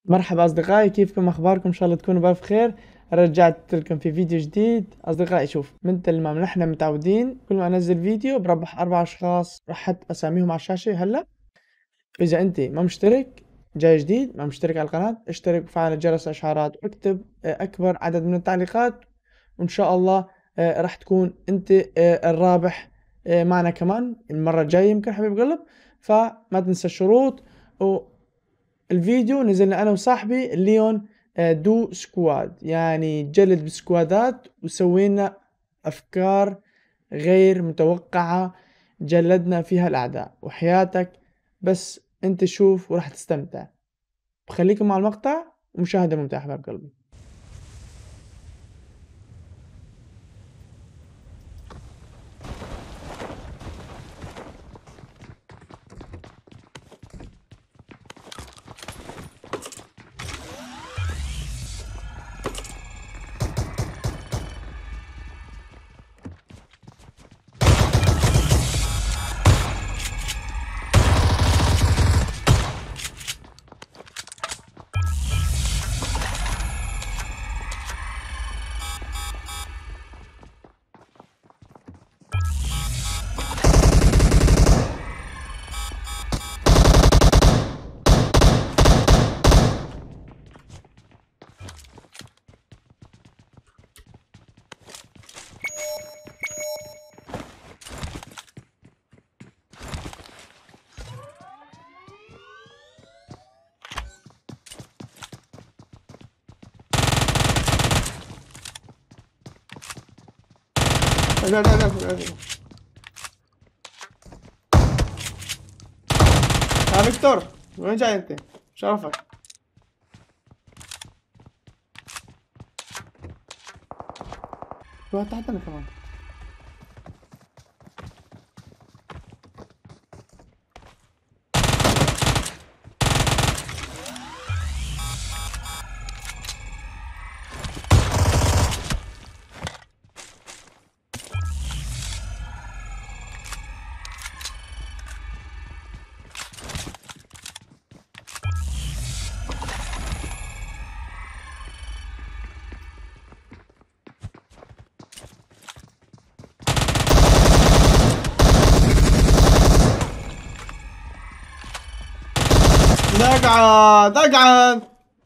مرحبا أصدقائي، كيفكم؟ أخباركم؟ إن شاء الله تكونوا بألف خير. رجعت لكم في فيديو جديد. أصدقائي شوف، مثل ما نحن متعودين كل ما أنزل فيديو بربح 4 أشخاص، راح أحط أساميهم على الشاشة هلا. إذا أنت ما مشترك، جاي جديد ما مشترك على القناة، اشترك وفعل جرس الاشعارات واكتب أكبر عدد من التعليقات، وإن شاء الله راح تكون أنت الرابح معنا كمان المرة الجاية يمكن حبيب قلب. فما تنسى الشروط. الفيديو نزلنا انا وصاحبي الليون دو سكواد، يعني جلد بسكوادات، وسوينا افكار غير متوقعة جلدنا فيها الاعداء وحياتك. بس انت شوف وراح تستمتع. بخليكم مع المقطع ومشاهدة ممتعة حباب قلبي. لا لا لا لا. يا فيكتور، وين جاي انت؟ شرفك. واحد تحتنا كمان. اقعد اقعد.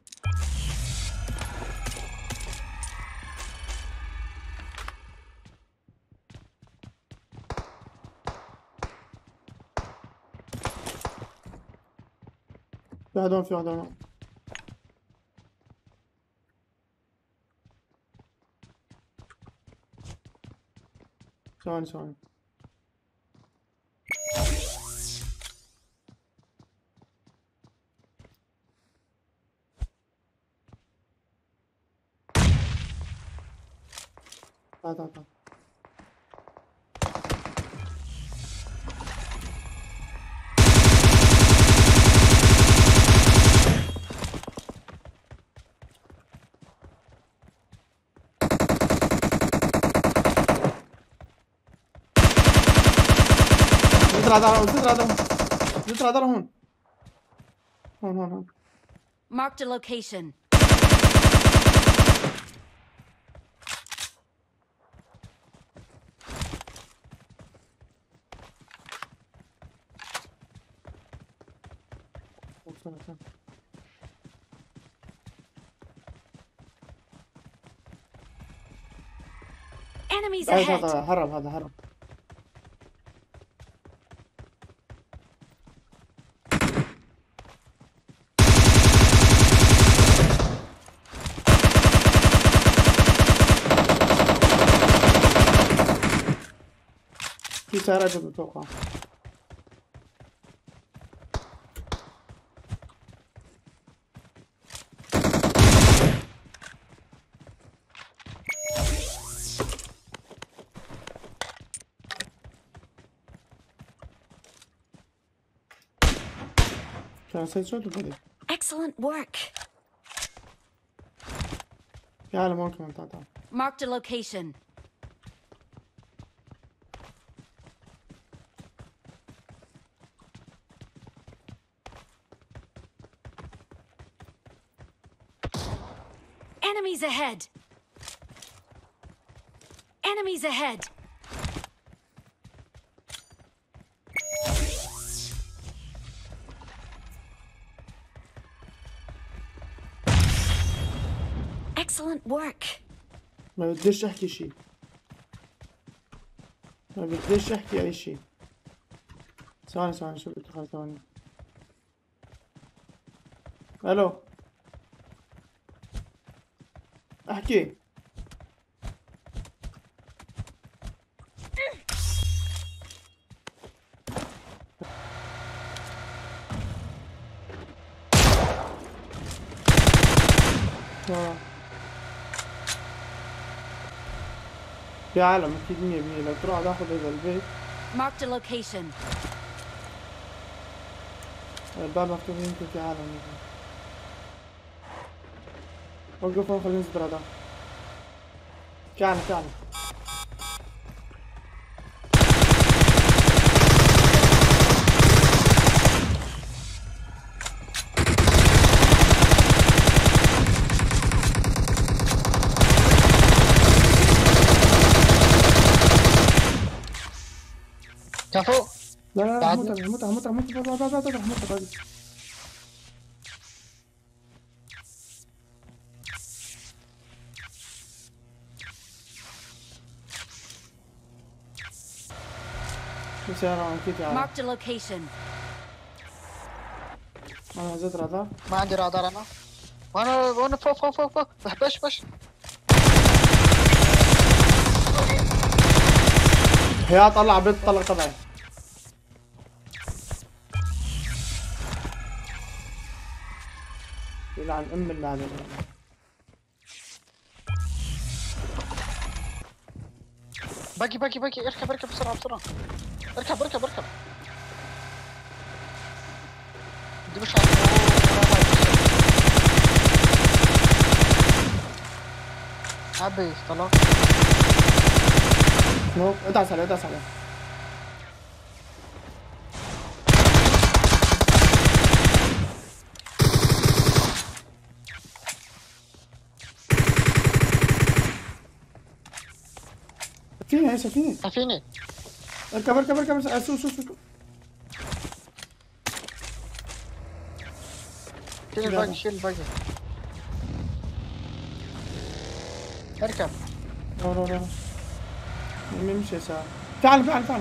في واحد هون، في واحد هون. ثواني ثواني. تعال تعال تعال. نزل على هون. هون. Marked a location. Enemies ahead. هرب هذا هرب. في سيارات بتوقع. كان سيد بدي. Excellent work. في عالم هون كمان. تعال. Marked a location. Enemies ahead. Enemies ahead. Excellent work. ما بديش احكي شيء، ما بديش احكي اي شيء. ثواني شو بدي خلص ثواني. الو احكي. في عالم اكيد 100%. لو تروح تاخذ هذا البيت. Marked a location. الباب مفتوح، يمكن في عالم. وقف هون خلينا نصبر هذا. تعال كفو. لا هموت. Marked a location. انا نزلت رادار. ما عندي رادار انا. وانا فوق بش. هي طلع بيت طلق تبعي. يلعن ام اللعنة. باقي اركب بسرعة. اركب. دي مش عبي طلع. نوك ادعس عليه. سفينة. اركب. سو. شيل الباقي. اركب. لا. نمشي يسار. تعال. هذا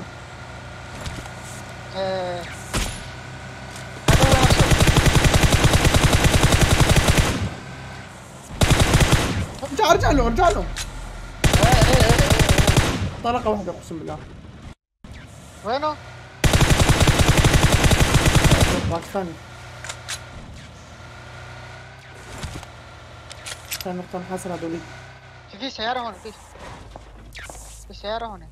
هو نفسه. ارجع له. طلقة واحدة اقسم بالله. وينه؟ باكستاني. كان نقطة محاصرة هذولي. في سيارة هون. في سيارة هون.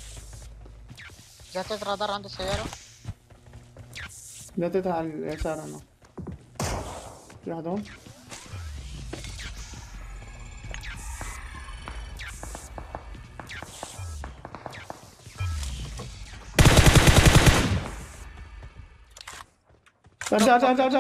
جاتت رادار عند السيارة. جاتتها على اليسار انا. في واحد هون. ارجع.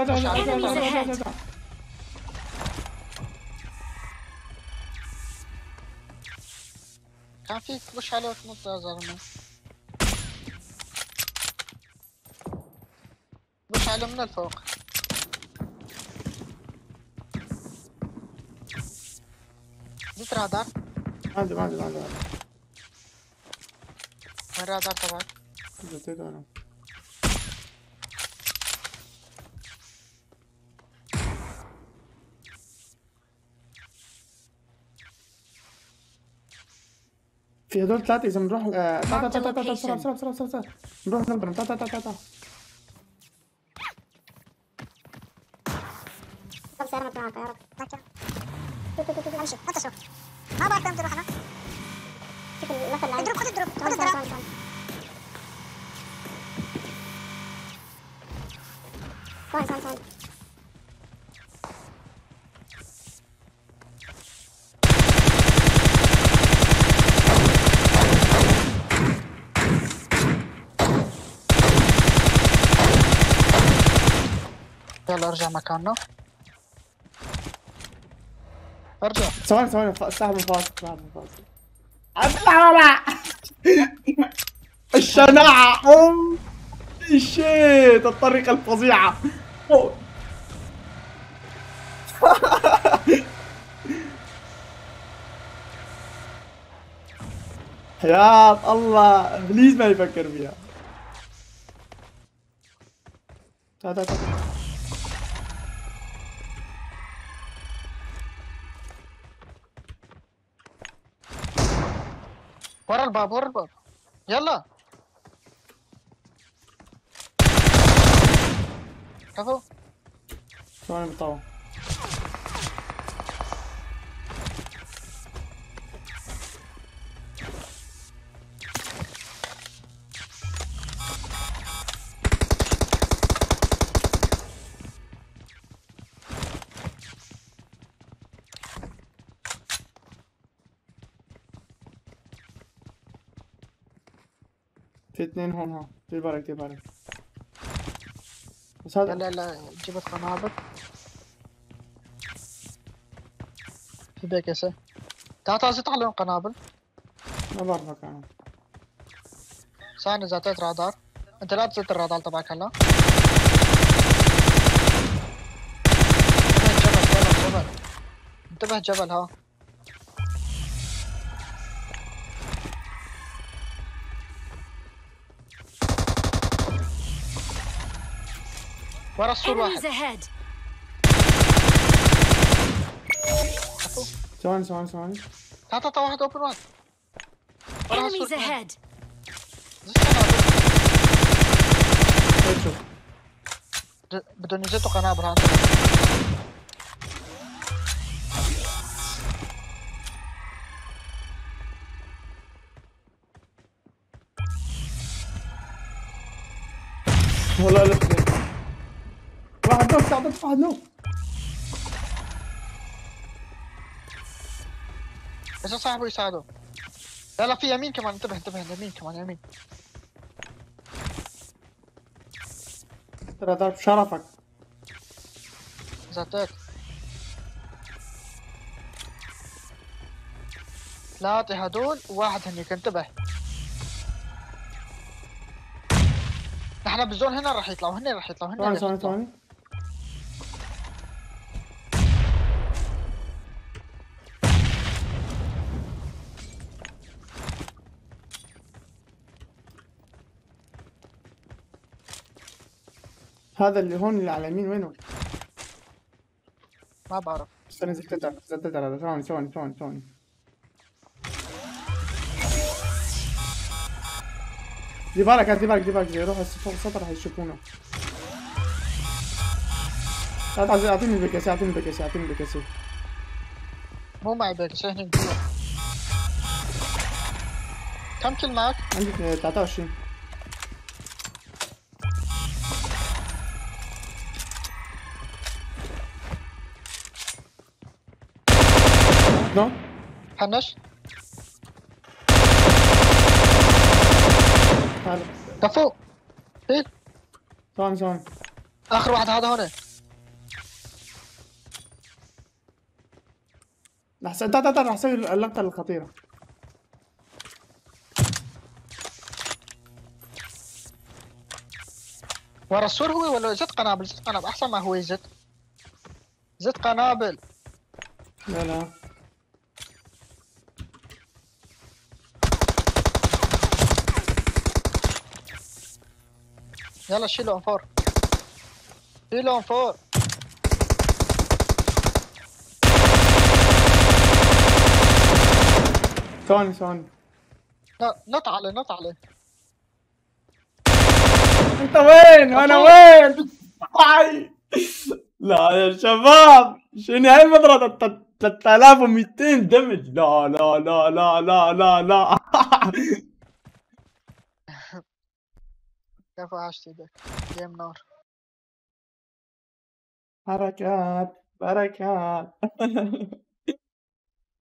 كان في وش عليه وتنط يا زلمة. وش عليه من الفوق. جيت رادار. عندي. وين الرادار تبعك؟ جتيته انا. في هدول ثلاثة إذا بنروح بسرعة نروح نضرب. تعال. سيارة مطلعة طيارة. امشي حتى شوف. ما بعرف كم تروح انا. شوف المثل اللي خذ الدروب. ثواني. يلا ارجع مكاننا. ارجع. ثواني سحب الفاصل. اطلع الشناعة. شيت الطريقة الفظيعة. حياة الله بليز ما يفكر فيها. تعال ورا الباب يلا كفو. ثواني بطول. في اثنين هون ها، دير بالك. بس هذا يلا جبت قنابل في بيكسة. تعال زيت عليهم قنابل. ما بعرفك انا. ثانية زيتت رادار. انت لا تزيت الرادار تبعك هلا. جبل انتبه جبل ها. ورا السور Enemies واحد. ahead. ثواني. تعال واحد اوبن واحد. ورا السور Enemies ahead. زيت قنابل. هيك شوف. بدهم يزيتوا قنابل ها. والله الاثنين. واحد نوك تعطيك واحد نوك. اجا صاحبه يساعده. لا في يمين كمان. انتبه يمين كمان يمين. ترى ضرب شرفك. زيتت. ثلاثة هدول وواحد هنيك. انتبه. نحن بالزون هنا راح يطلعوا. هن راح يطلعوا. ثواني. هذا اللي هون اللي على اليمين وينه؟ ما بعرف. استنى زدت هذا. ثواني. دي بالك روح السطح راح يشوفونا. اعطيني البكاسي. مو معي بيك هنيك جوا. كم كل معك؟ عندي 23. نو حنش. تعال. كفو. هيك. ثواني. اخر واحد هذا هون. تعال راح اسوي اللقطة الخطيرة. ورا السور هو ولا زت قنابل؟ احسن ما هو يزت. زت قنابل. لا يلا شيلوا انفور. ثواني. لا نط عليه. انت وين وانا وين؟ لا يا شباب شنو هاي المضربة 3200 دمج. لا. كفو عاشت ايدك. جيم نار. حركات بركات.